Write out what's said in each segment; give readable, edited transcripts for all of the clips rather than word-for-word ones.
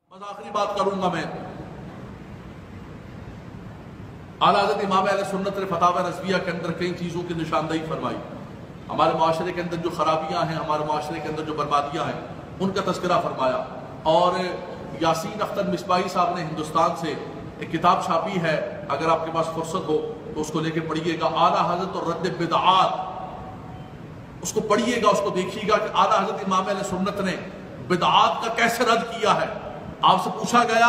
بس آخری بات کروں گا میں. اعلیٰ حضرت امام اہل سنت نے فتاوی رضویہ کے اندر کئی چیزوں کی نشاندہی فرمائی. ہمارے معاشرے کے اندر جو خرابیاں ہیں، ہمارے معاشرے کے اندر جو بربادیاں ہیں، ان کا تذکرہ فرمایا. اور یاسین اختر مصباحی صاحب نے ہندوستان سے ایک کتاب چھاپی ہے، اگر آپ کے پاس فرصت ہو تو اس کو لے کے پڑھیے گا، اعلیٰ حضرت اور رد بدعات. اس کو پڑھیے گا، اس کو دیکھیے گا کہ اعلیٰ حضرت امام اہل سنت نے بدعات کا کیسے رد کیا ہے. آپ سے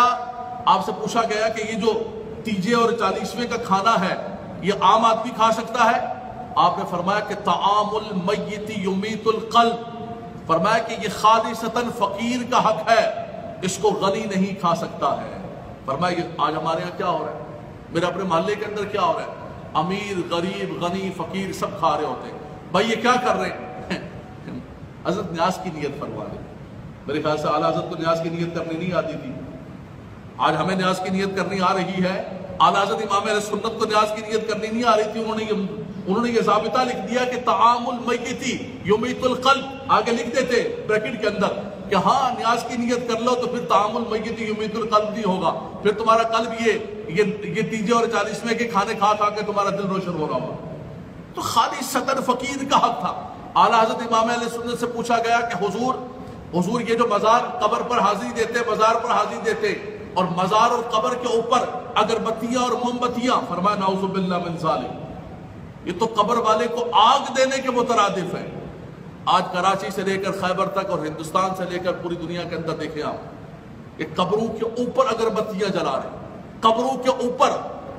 پوچھا گیا کہ یہ جو تیجے اور 40ویں کا کھانا ہے یہ عام آدمی کھا سکتا ہے؟ آپ نے فرمایا کہ طعام المیت یمیت القلب، فرمایا کہ یہ خالصتاً فقیر کا حق ہے، اس کو غنی نہیں کھا سکتا ہے. فرمایا یہ آج ہمارے ہاں کیا ہو رہا ہے، میرے اپنے محلے کے اندر کیا ہو رہا ہے، امیر غریب غنی فقیر سب کھا رہے ہوتے ہیں. بھائی یہ کیا کر رہے ہیں؟ حضرت نیاز کی نیت فرما لیں. میرے خیال سے اعلیٰ حضرت کو نیاز کی نیت کرنی نہیں آتی تھی، آج ہمیں نیاز کی نیت کرنی آ رہی ہے. اعلیٰ حضرت امام اہل سنت کو نیاز کی نیت کرنی نہیں آ رہی تھی. انہوں نے یہ ضابطہ لکھ دیا کہ طعام المیت یمیت القلب، آگے لکھ دیتے بریکٹ کے اندر کہ ہاں نیاز کی نیت کر لو تو پھر طعام المیت یمیت القلب نہیں ہوگا، پھر تمہارا قلب یہ تیجے اور 40ویں کے کھانے کھا کے تمہارا دل روشن ہو رہا ہوگا. تو خالصتاً فقیر کا حق تھا. اعلیٰ حضرت امام اہل سنت سے پوچھا گیا کہ حضور یہ جو مزار قبر پر حاضری دیتے، مزار پر حاضری دیتے اور مزار اور قبر کے اوپر اگربتیاں اور موم بتیاں، فرمایا نعوذ باللہ من ذالک، یہ تو قبر والے کو آگ دینے کے مترادف ہے. آج کراچی سے لے کر خیبر تک اور ہندوستان سے لے کر پوری دنیا کے اندر دیکھیں آپ کہ قبروں کے اوپر اگربتیاں جلا رہے ہیں، قبروں کے اوپر.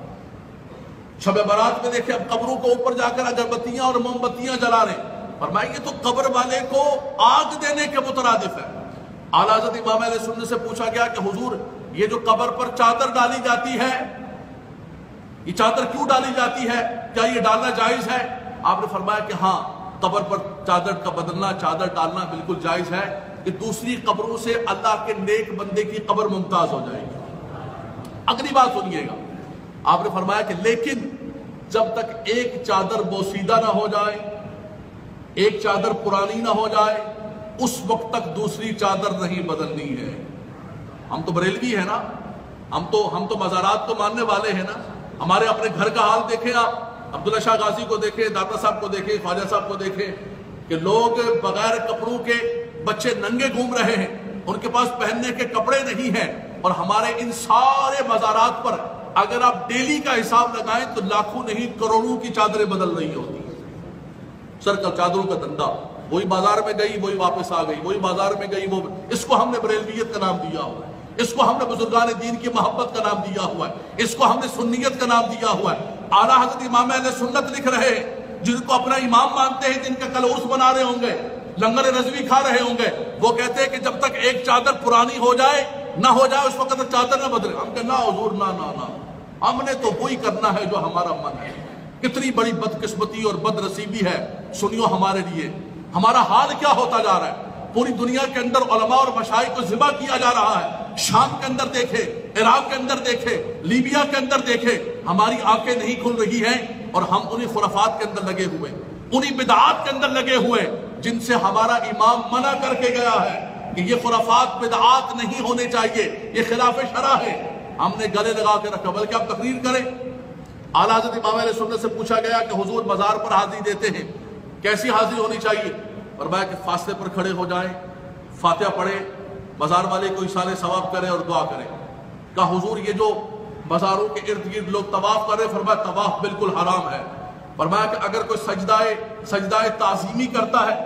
شب برات میں دیکھیں اب قبروں کے اوپر جا کر اگربتیاں اور موم بتیاں جلا رہے ہیں. فرمایا یہ تو قبر والے کو آگ دینے کے مترادف ہے. اعلیٰ حضرت امام اہل سنت سے پوچھا گیا کہ حضور یہ جو قبر پر چادر ڈالی جاتی ہے، یہ چادر کیوں ڈالی جاتی ہے، کیا یہ ڈالنا جائز ہے؟ آپ نے فرمایا کہ ہاں قبر پر چادر کا بدلنا، چادر ڈالنا بالکل جائز ہے، کہ دوسری قبروں سے اللہ کے نیک بندے کی قبر ممتاز ہو جائے گی. اگلی بات سنیے گا، آپ نے فرمایا کہ لیکن جب تک ایک چادر بوسیدہ نہ ہو جائے، ایک چادر پرانی نہ ہو جائے، اس وقت تک دوسری چادر نہیں بدلنی ہے. ہم تو بریلوی ہیں نا، ہم تو مزارات تو ماننے والے ہیں نا. ہمارے اپنے گھر کا حال دیکھیں آپ، عبداللہ شاہ غازی کو دیکھیں، داتا صاحب کو دیکھیں، خواجہ صاحب کو دیکھیں کہ لوگ بغیر کپڑوں کے بچے ننگے گھوم رہے ہیں، ان کے پاس پہننے کے کپڑے نہیں ہیں. اور ہمارے ان سارے مزارات پر اگر آپ ڈیلی کا حساب لگائیں تو لاکھوں نہیں کروڑوں کی چادریں بدل رہی ہوتی ہیں. سر کا چادروں کا دندا، وہی بازار میں گئی وہی واپس آ گئی، وہی بازار میں گئی وہ. اس کو ہم نے بریلویت کا نام دیا ہوا ہے، اس کو ہم نے بزرگان دین کی محبت کا نام دیا ہوا ہے، اس کو ہم نے سنیت کا نام دیا ہوا ہے. اعلیٰ حضرت امام اہل سنت لکھ رہے ہیں، جن کو اپنا امام مانتے ہیں، جن کا کل عرس بنا رہے ہوں گے، لنگر رضوی کھا رہے ہوں گے، وہ کہتے ہیں کہ جب تک ایک چادر پرانی ہو جائے نہ ہو جائے اس وقت تک چادر نہ بدلے. ہم کہ نہ حضور نہ، ہم نے تو وہی کرنا ہے جو ہمارا من ہے. کتنی بڑی بدقسمتی اور بد نصیبی ہے سنیو ہمارے لیے. ہمارا حال کیا ہوتا جا رہا ہے. پوری دنیا کے اندر علماء اور مشائخ کو ذبح کیا جا رہا ہے. شام کے اندر دیکھے، عراق کے اندر دیکھے، لیبیا کے اندر دیکھے، ہماری آنکھیں نہیں کھل رہی ہیں اور ہم انہی خرافات کے اندر لگے ہوئے، انہی بدعات کے اندر لگے ہوئے جن سے ہمارا امام منع کر کے گیا ہے کہ یہ خرافات بدعات نہیں ہونے چاہیے، یہ خلاف شرع ہے. ہم نے گلے لگا کے رکھا، بلکہ آپ تقریر کریں. اعلیٰ حضرت امام اہل سنت سے پوچھا گیا کہ حضور مزار پر حاضری دیتے ہیں، کیسی حاضری ہونی چاہیے؟ فرمایا کہ فاصلے پر کھڑے ہو جائیں، فاتحہ پڑھیں، مزار والے کو ایصال ثواب کریں اور دعا کریں. کہا حضور یہ جو مزاروں کے ارد گرد لوگ طواف کر رہے ہیں، فرمایا طواف بالکل حرام ہے. فرمایا کہ اگر کوئی سجدہ تعظیمی کرتا ہے،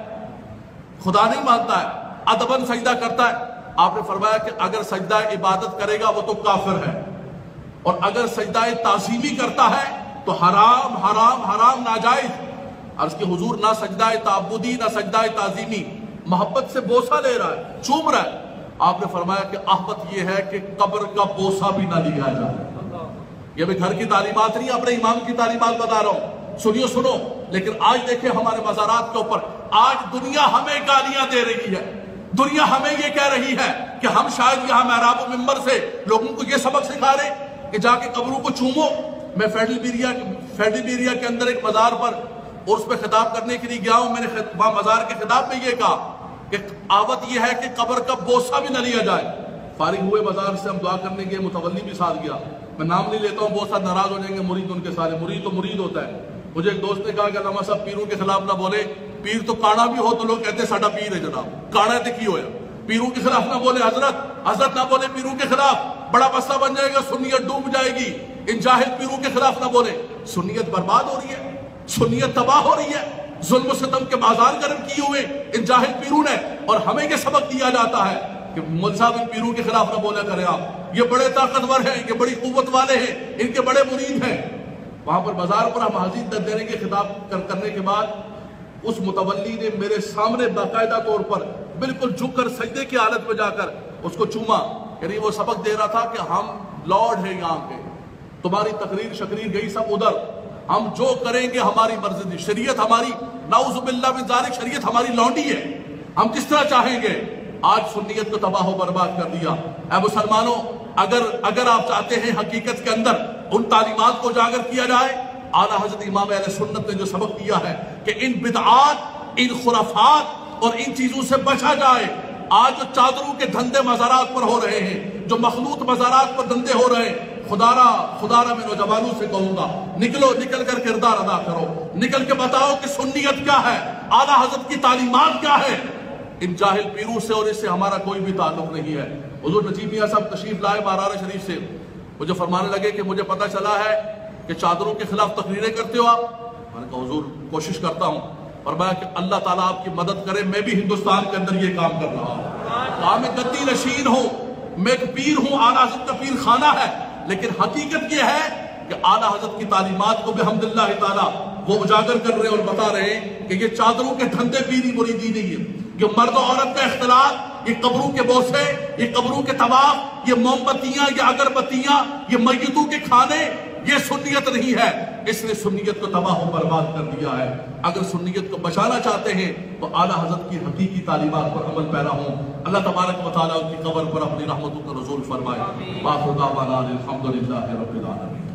خدا نہیں مانتا ہے، ادباً سجدہ کرتا ہے، آپ نے فرمایا کہ اگر سجدہ عبادت کرے گا وہ تو کافر ہے، اور اگر سجدہ تعظیمی کرتا ہے تو حرام حرام حرام ناجائز. عرض کہ حضور نہ سجدہ تعبدی نہ سجدہ تعظیمی، محبت سے بوسہ لے رہا ہے، چوم رہا ہے. آپ نے فرمایا کہ احمد یہ ہے کہ قبر کا بوسہ بھی نہ لیا جائے. یہ میں گھر کی تعلیمات نہیں، اپنے امام کی تعلیمات بتا رہا ہوں، سنو. لیکن آج دیکھیں ہمارے مزارات کے اوپر آج دنیا ہمیں گالیاں دے رہی ہے، دنیا ہمیں یہ کہہ رہی ہے کہ ہم شاید یہاں محراب و منبر سے لوگوں کو یہ سبق سکھا رہے کہ جا کے قبروں کو چومو. میں فیڈیبیریا کے اندر ایک مزار پر اور اس پہ خطاب کرنے کے لیے گیا ہوں. میں نے وہاں مزار کے خطاب میں یہ کہا کہ آوت یہ ہے کہ قبر کا بوسہ بھی نہ لیا جائے. فارغ ہوئے بازار سے ہم دعا کرنے گئے، متولی بھی ساتھ گیا. میں نام نہیں لیتا ہوں، بہت سارے ناراض ہو جائیں گے، مرید ان کے سارے، مرید تو مرید ہوتا ہے. مجھے ایک دوست نے کہا کہ علامہ صاحب پیروں کے خلاف نہ بولے، پیر تو کانا بھی ہو تو لوگ کہتے ہیں ساڈا پیر ہے جناب، کانا تے کی ہویا. پیروں کے خلاف نہ بولے حضرت نہ بولے پیروں کے خلاف، بڑا مسئلہ بن جائے گا، سنیت ڈوب جائے گی. ان جاہل پیروں کے خلاف نہ بولے. سنیت برباد ہو رہی ہے، سنیت تباہ ہو رہی ہے، ظلم و ستم کے بازار گرم کیے ہوئے ان جاہل پیروں نے. اور ہمیں یہ سبق دیا جاتا ہے کہ مول صاحب ان پیروں کے خلاف نہ بولا کریں آپ، یہ بڑے طاقتور ہیں، یہ بڑی قوت والے ہیں، ان کے بڑے مرید ہیں. وہاں پر بازار پر ہم حاضر دینے کے خطاب کرنے کے بعد اس متولی نے میرے سامنے باقاعدہ طور پر بالکل جھک کر سجدے کی حالت میں جا کر اس کو چوما. یعنی وہ سبق دے رہا تھا کہ ہم لارڈ ہیں یہاں کے، تمہاری تقریر شقریر گئی سب ادھر، ہم جو کریں گے ہماری مرضی دی، شریعت ہماری نعوذ باللہ من ذالک، شریعت ہماری لونڈی ہے، ہم جس طرح چاہیں گے. آج سنیت کو تباہ و برباد کر دیا. اے مسلمانوں، اگر آپ چاہتے ہیں حقیقت کے اندر ان تعلیمات کو اجاگر کیا جائے، اعلیٰ حضرت امام اہل سنت نے جو سبق دیا ہے کہ ان بدعات، ان خرافات اور ان چیزوں سے بچا جائے. آج جو چادروں کے دھندے مزارات پر ہو رہے ہیں، جو مخلوط مزارات پر دھندے ہو رہے ہیں، خدا را میں نوجوانوں سے کہوں گا، نکل کر کردار ادا کرو، نکل کے بتاؤ کہ سنیت کیا ہے، اعلیٰ حضرت کی تعلیمات کیا ہے. ان جاہل پیروں سے اور اس سے ہمارا کوئی بھی تعلق نہیں ہے. حضور نجیب میاں صاحب تشریف لائے مارار شریف سے، مجھے فرمانے لگے کہ مجھے پتہ چلا ہے کہ چادروں کے خلاف تقریریں کرتے ہو آپ. میں نے کہا حضور کوشش کرتا ہوں، اور میں کہ اللہ تعالیٰ آپ کی مدد کرے، میں بھی ہندوستان کے اندر یہ کام کر رہا ہوں. میں گدی نشین ہوں، میں ایک پیر ہوں، اعلیٰ حضرت کا پیر خانہ ہے، لیکن حقیقت یہ ہے کہ اعلیٰ حضرت کی تعلیمات کو بحمداللہ تعالیٰ وہ اجاگر کر رہے ہیں اور بتا رہے ہیں کہ یہ چادروں کے دھندے پیری مریدی نہیں ہے، یہ مرد و عورت کا اختلاط، یہ قبروں کے بوسے، یہ قبروں کے طواف، یہ موم بتیاں، یہ اگربتیاں، یہ میتوں کے کھانے، یہ سنیت نہیں ہے. اس نے سنیت کو تباہ و برباد کر دیا ہے. اگر سنیت کو بچانا چاہتے ہیں تو اعلیٰ حضرت کی حقیقی تعلیمات پر عمل پیرا ہوں. اللہ تبارک و تعالیٰ ان کی قبر پر اپنی رحمتوں کا نزول فرمائے. وآخر دعوانا الحمدللہ رب العالمین.